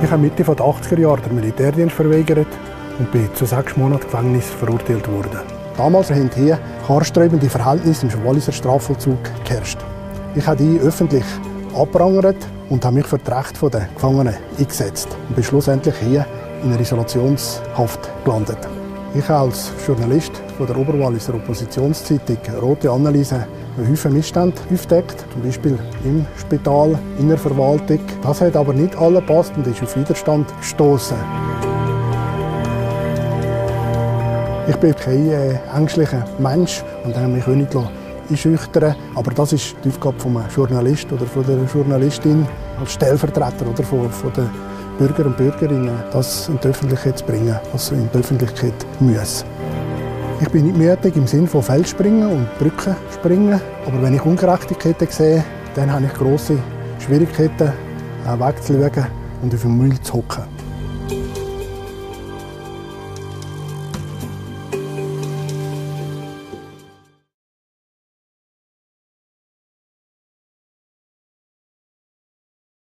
Ich habe Mitte der 80er Jahre den Militärdienst verweigert und bin zu 6 Monaten Gefängnis verurteilt worden. Damals haben hier haarsträubende Verhältnisse im Walliser Strafvollzug geherrscht. Ich habe die öffentlich abprangert und habe mich für die Rechte der Gefangenen eingesetzt und bin schlussendlich hier in einer Isolationshaft gelandet. Ich habe als Journalist von der Oberwalliser Oppositionszeitung «Rote Anneliese» Häufen Missstände aufgedeckt, zum Beispiel im Spital, in der Verwaltung. Das hat aber nicht allen gepasst und ist auf Widerstand gestoßen. Ich bin kein ängstlicher Mensch und habe mich auch nicht einschüchtern. Aber das ist die Aufgabe eines Journalisten oder von der Journalistin als Stellvertreter oder von den Bürger und Bürgerinnen, das in die Öffentlichkeit zu bringen, was sie in die Öffentlichkeit müssen. Ich bin nicht müde im Sinne von Feldspringen und Brückenspringen. Aber wenn ich Ungerechtigkeiten sehe, dann habe ich grosse Schwierigkeiten, wegzuschauen und auf dem Müll zu hocken.